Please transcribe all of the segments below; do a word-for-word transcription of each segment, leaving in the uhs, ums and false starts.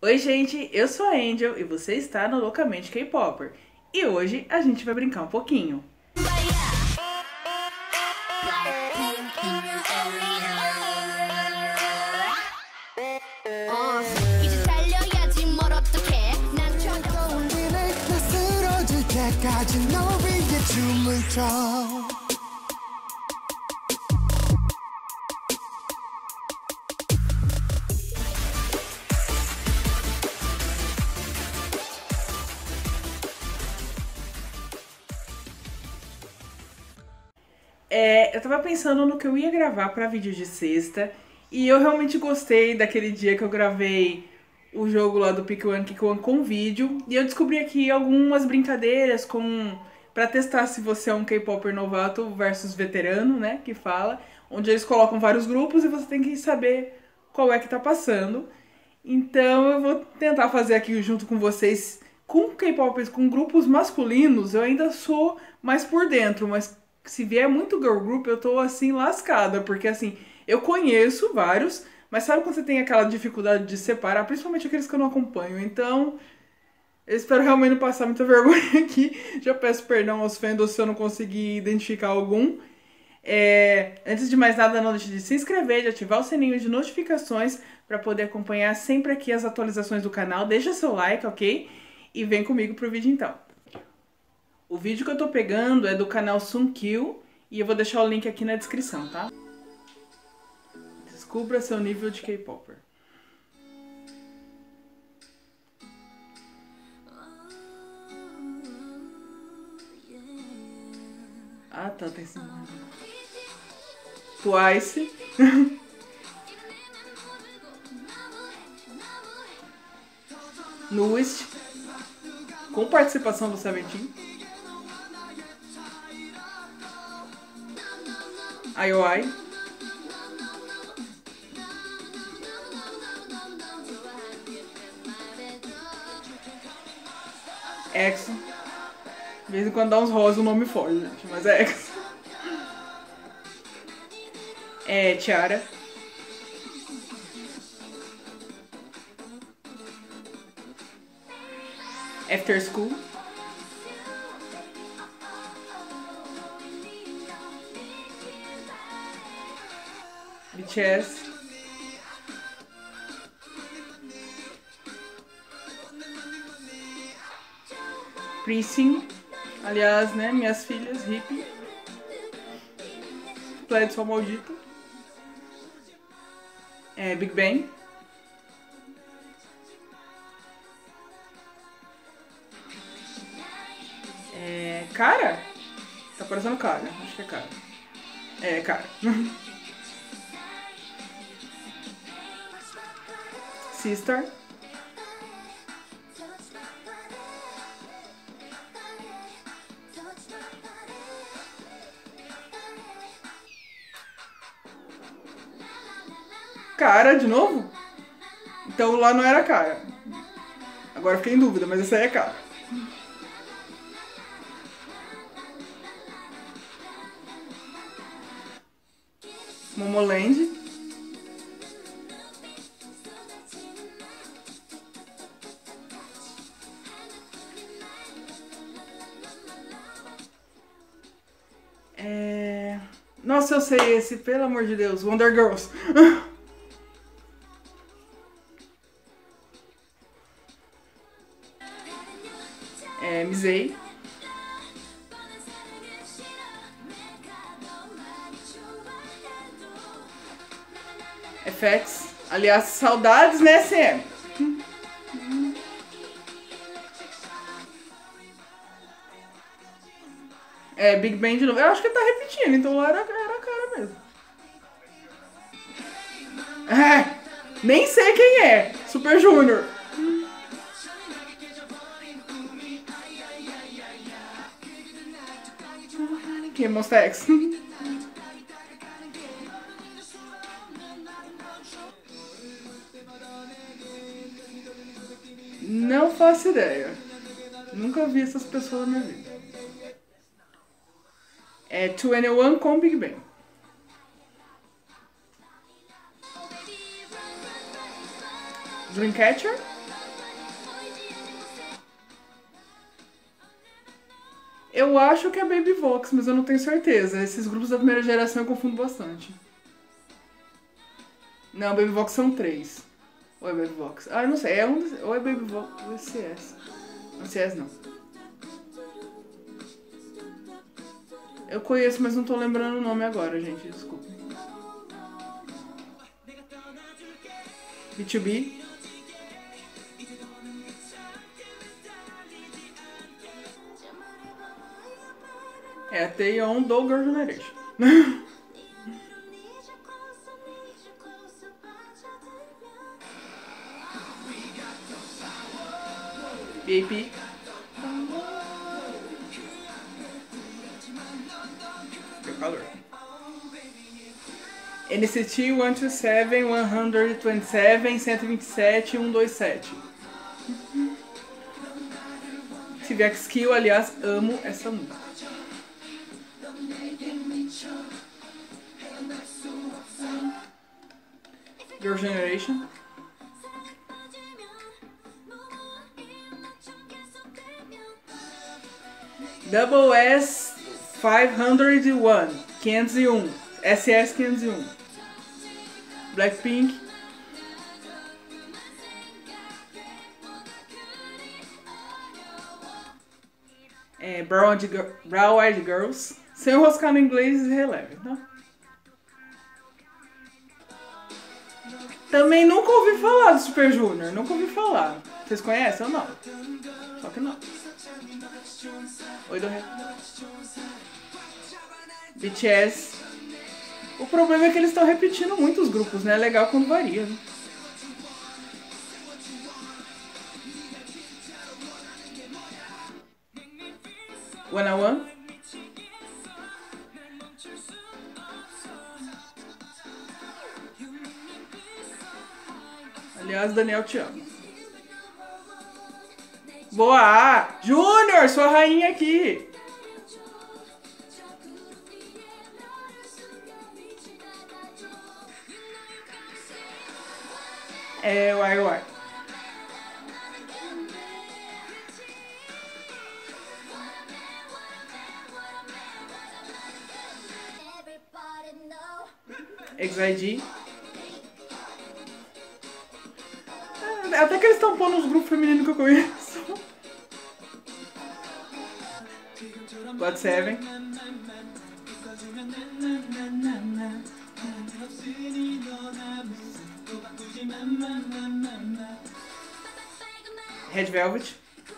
Oi, gente, eu sou a Angel e você está no Loucamente K-Popper. E hoje a gente vai brincar um pouquinho. É, eu tava pensando no que eu ia gravar pra vídeo de sexta e eu realmente gostei daquele dia que eu gravei o jogo lá do Pick One Kick One com vídeo e eu descobri aqui algumas brincadeiras com para testar se você é um K-Popper novato versus veterano, né, que fala, onde eles colocam vários grupos e você tem que saber qual é que tá passando. Então eu vou tentar fazer aqui junto com vocês com K-Popers, com grupos masculinos, eu ainda sou mais por dentro, mas se vier muito girl group, eu tô assim lascada, porque assim, eu conheço vários, mas sabe quando você tem aquela dificuldade de separar, principalmente aqueles que eu não acompanho. Então, eu espero realmente não passar muita vergonha aqui. Já peço perdão aos fãs se eu não conseguir identificar algum. É, antes de mais nada, não deixe de se inscrever, de ativar o sininho de notificações para poder acompanhar sempre aqui as atualizações do canal. Deixa seu like, ok? E vem comigo pro vídeo então. O vídeo que eu tô pegando é do canal Sunkill e eu vou deixar o link aqui na descrição, tá? Descubra seu nível de K-Popper. Ah, tá, tem esse nome. Twice. Newest. Com participação do Seventeen. I O I. EXO. De vez em quando dá uns rosa o nome foge, gente, mas é EXO. É Tiara. After School. B T S. Priscin. Aliás, né, minhas filhas, hippie. Pledson maldito. É, Big Bang. É, cara? Tá parecendo cara, acho que é cara. É, cara. Sister. Cara, de novo? Então lá não era cara. Agora fiquei em dúvida, mas essa aí é cara. Momoland. É... Nossa, eu sei esse, pelo amor de Deus. Wonder Girls. É, Misei. F X. Aliás, saudades, né, S M? É, Big Bang de novo. Eu acho que ele tá repetindo, então lá era, era a cara mesmo. É, nem sei quem é. Super Junior. Quem é Monsta X? Não faço ideia. Nunca vi essas pessoas na minha vida. É vinte e um com Big Bang. Dreamcatcher. Eu acho que é Baby Vox, mas eu não tenho certeza. Esses grupos da primeira geração eu confundo bastante. Não, Baby Vox são três. Ou é Baby Vox? Ah, eu não sei. É um, ou é Baby Vox ou é C S. Não, C S não. Eu conheço, mas não tô lembrando o nome agora, gente. Desculpa. B dois B. É a Taeyeon do Girl Generation. B A P. Tem calor. N C T cento e vinte e sete, cento e vinte e sete, cento e vinte e sete, cento e vinte e sete. T V X Kill, aliás, amo essa música. Girl Generation. Double S quinhentos e um. quinhentos e um. S S quinhentos e um. Blackpink. É, Brown Eyed Girls. Sem enroscar no inglês, releve, tá? Também nunca ouvi falar do Super Junior. Nunca ouvi falar. Vocês conhecem ou não? Só que não. Oi, do Rei. B T S. O problema é que eles estão repetindo muitos grupos, né? É legal quando varia, né? One on One. Aliás, Daniel, te amo. Boa! Júnior, sua rainha aqui. É, uai, uai. X I D. Até que eles estão pondo uns grupos femininos que eu conheço. God Seven. Red Velvet.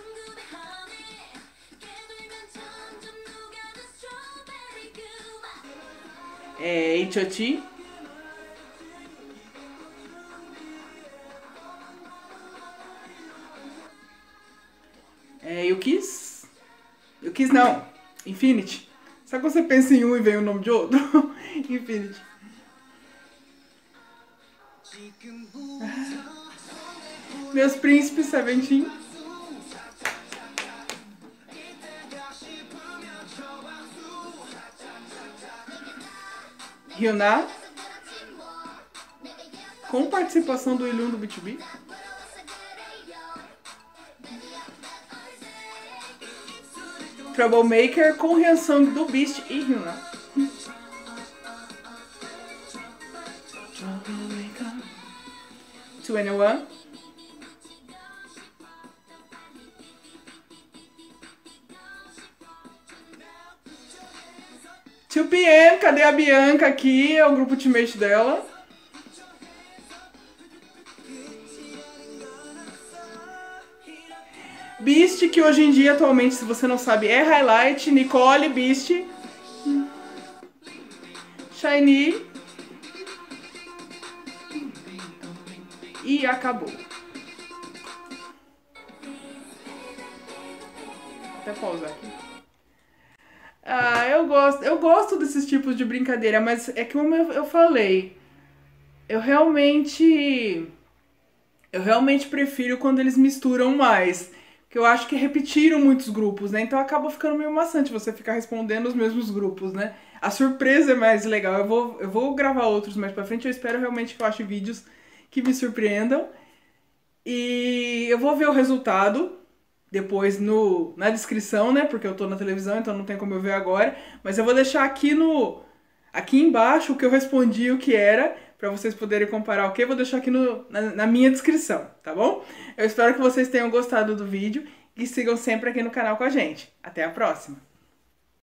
É, H O T. É, eu quis. Eu quis não. Infinity. Sabe quando você pensa em um e vem o nome de outro? Infinity. Ah. Meus príncipes, Seventeen. Hyuna. Com participação do Ilhun do B dois B. Troublemaker com reação do Beast e Hyuna. vinte e um. dois P M, cadê a Bianca aqui? É o grupo teammate dela. Beast, que hoje em dia, atualmente, se você não sabe, é Highlight. Nicole, Beast. Shiny. E acabou. Até pausar aqui. Ah, eu gosto, eu gosto desses tipos de brincadeira, mas é que como eu, eu falei, eu realmente, eu realmente prefiro quando eles misturam mais, porque eu acho que repetiram muitos grupos, né? Então acaba ficando meio maçante você ficar respondendo os mesmos grupos, né? A surpresa é mais legal. Eu vou, eu vou gravar outros mais pra frente. Eu espero realmente que eu ache vídeos que me surpreendam. E eu vou ver o resultado depois no, na descrição, né? Porque eu tô na televisão, então não tem como eu ver agora. Mas eu vou deixar aqui no aqui embaixo o que eu respondi, o que era, para vocês poderem comparar, ok? Vou deixar aqui no, na, na minha descrição, tá bom? Eu espero que vocês tenham gostado do vídeo e sigam sempre aqui no canal com a gente. Até a próxima!